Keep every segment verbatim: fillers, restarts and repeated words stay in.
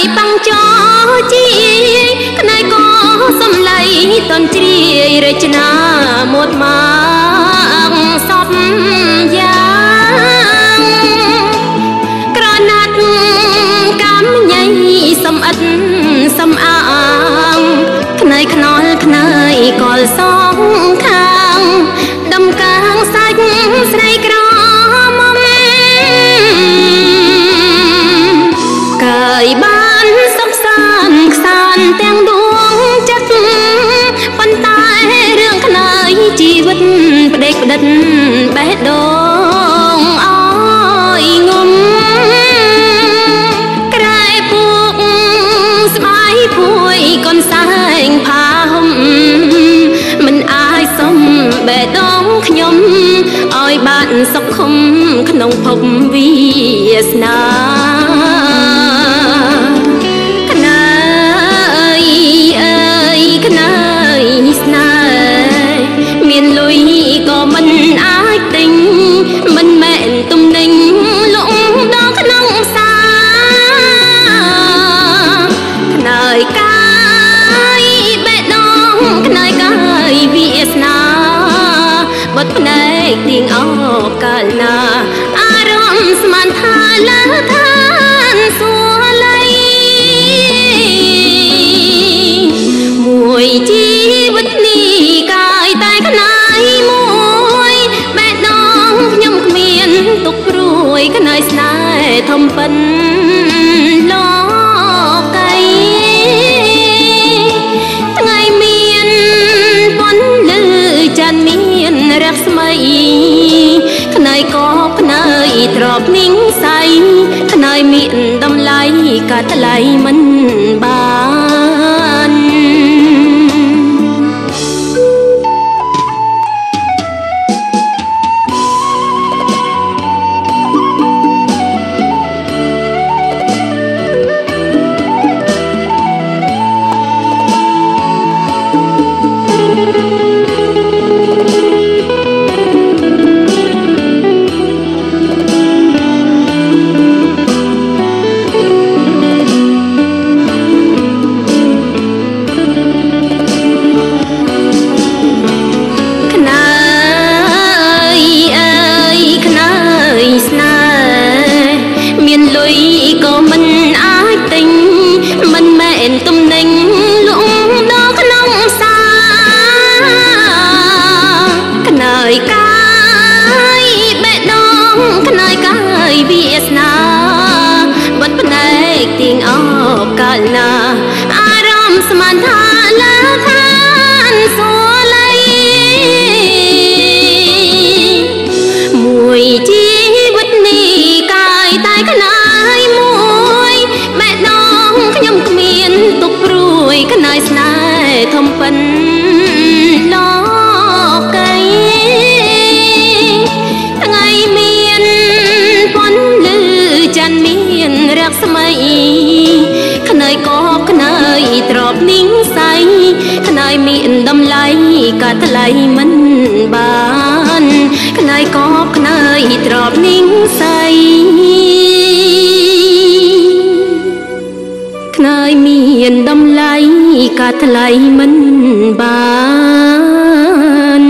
ปังจอจีขนายก็สมไหลตอนจีเรจนาหมดมาสอบยางกระนัดกำใหญ่สมอัดสมอ่างขนายขนอลขนายกอลสองข้างดำกลางสักใส่กรอมมเกยบ้านสักสานสานแตงดวงจัดปันตายเรื่องขนายชีวิตประเด็กประดันแบดดงอ้อยงมกระไรปุกสบายพุยก่อนสายพาห่มมันอายสมแบดดงขยมอ้อยบ้านสักคมขนมพบวิสนาtiếng áo cả na arom sman tha la than xua lay mùi chi vứt ni cài tai khăn ai mùi bé đông nhung miền tục ruồi cái nơi sai thầm phân lo cây ngày miền vẫn lư tràn miền rap mâyขนายก็ขนายตรอบนิ่งใสขนายมีดำไหลกาตไหลมันบานกาตไหลมันบานขนายกอบขนายตรอบนิ่งใสขนายมีนดำไหลกาตไหลมันบาน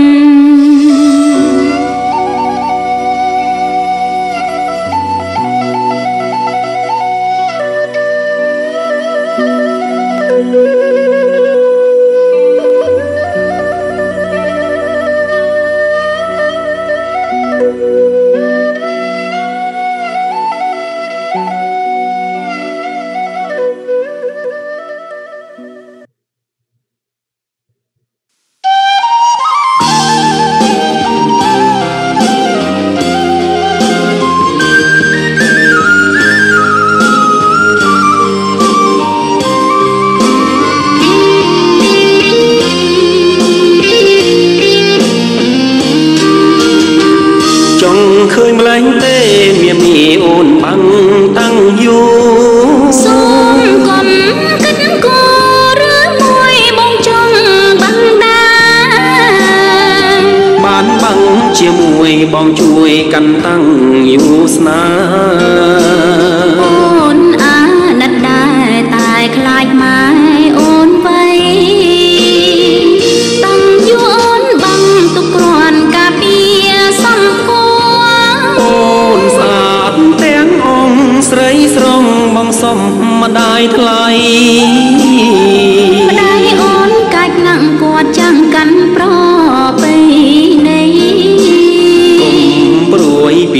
បងជួយកាន់តាំងយូស្នាអូនអាណិតដែរ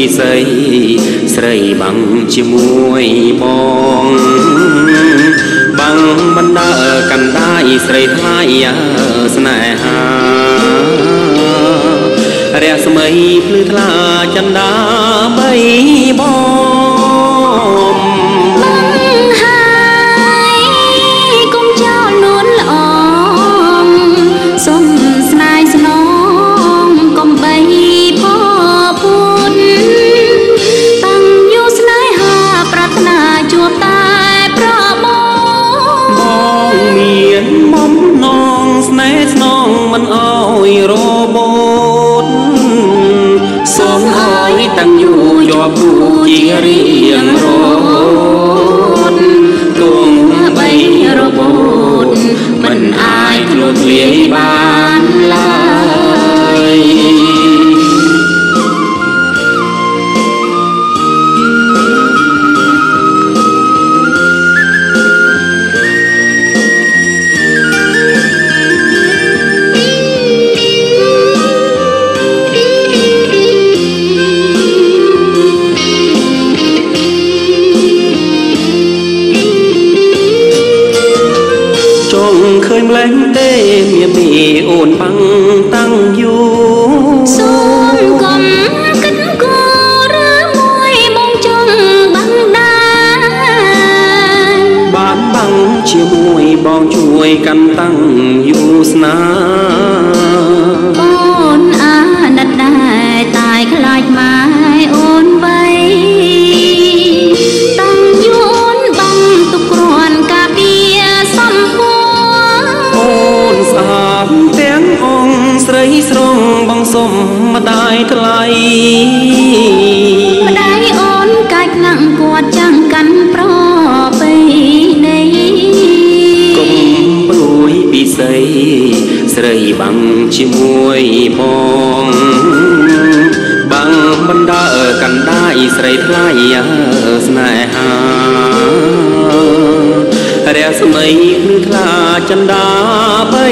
ពិសីស្រីបាំងជាមួយបងបាំងបណ្ដើកាន់ដាយស្រីថ្លៃស្នេហារស្មីភ្លឺថ្លាចន្ទាបីបងហើយកុំចោលនួនល្អសុំស្នេហ៍ស្នងកុំបីផពួនតាំងយូរស្នេហាប្រាថ្នាជួបតែប្របងបងមានមុំនងស្នេហ៍ស្នងមិនអើយរបូតសូមអើយតាំងយូរជាប់គូជារៀងរហូតគង់បីរបូតមិនអាចខ្លួនធ្លាយបានឡើយឃើញម្លេះទេមានពីអូនបាំងតាំងយូរសូមកុំគិតគូរឬមួយបងចង់បាំងដែរបានបាំងជាមួយបងជួយកាន់តាំងយូរស្នាអូនអាណិតដែរតែខ្លាចម៉ែអូនវៃតាំងយូរអូនបាំងទុកគ្រាន់កាពីសំពួរអូនស្អាតទាំងអង្គស្រីស្រងបងសុំម្ដាយថ្លៃម្ដាយអូនកាច់ណាំងគាត់ចាំងកាន់ប្របីនៃកុំព្រួយពិសីស្រីបាំងជាមួយបងបាំងបណ្ដើកាន់ដាយស្រីថ្លៃស្នេហារស្មីភ្លឺថ្លាចន្ទាបី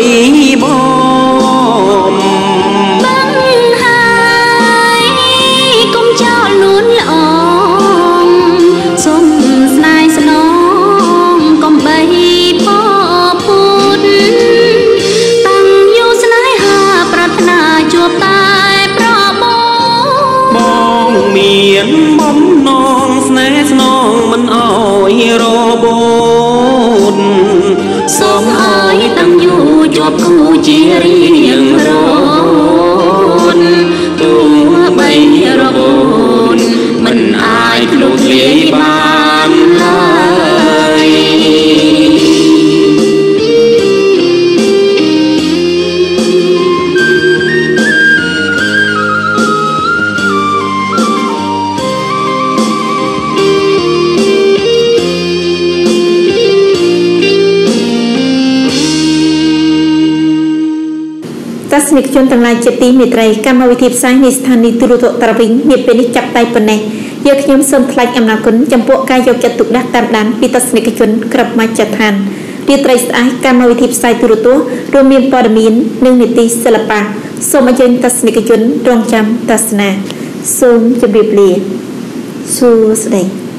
បងបាំងហើយកុំចោលនួនល្អសុំស្នេហ៍ស្នងកុំបីផពួនតាំងយូរស្នេហាប្រាថ្នាជួបតែប្របងបងមានបំណងស្នេហ៍ស្នងមិនអើយរបូតសូមអើយតាំងយូរជាប់គូជារៀងរហូតទោះបីរបូតមិនអាចខ្លួនធ្លាយបានឡើយទស្សនិកជនទាំងឡាយជាទីមេត្រីកម្មវិធីផ្សាយនៃស្ថានីយ៍ទូរទស្សន៍តារាវិញនាពេលនេះចាប់តែប៉ុណ្ណេះយើងខ្ញុំសូមថ្លែងអំណរគុណចំពោះការយកចិត្តទុកដាក់តាមដានពីទស្សនិកជនគ្រប់មជ្ឈដ្ឋានរាត្រីស្អែកកម្មវិធីផ្សាយទូរទស្សន៍រួមមានព័ត៌មាននិងនីតិសិល្បៈសូមអញ្ជើញទស្សនិកជនរងចាំទស្សនាសូមជម្រាបលាសួស្តី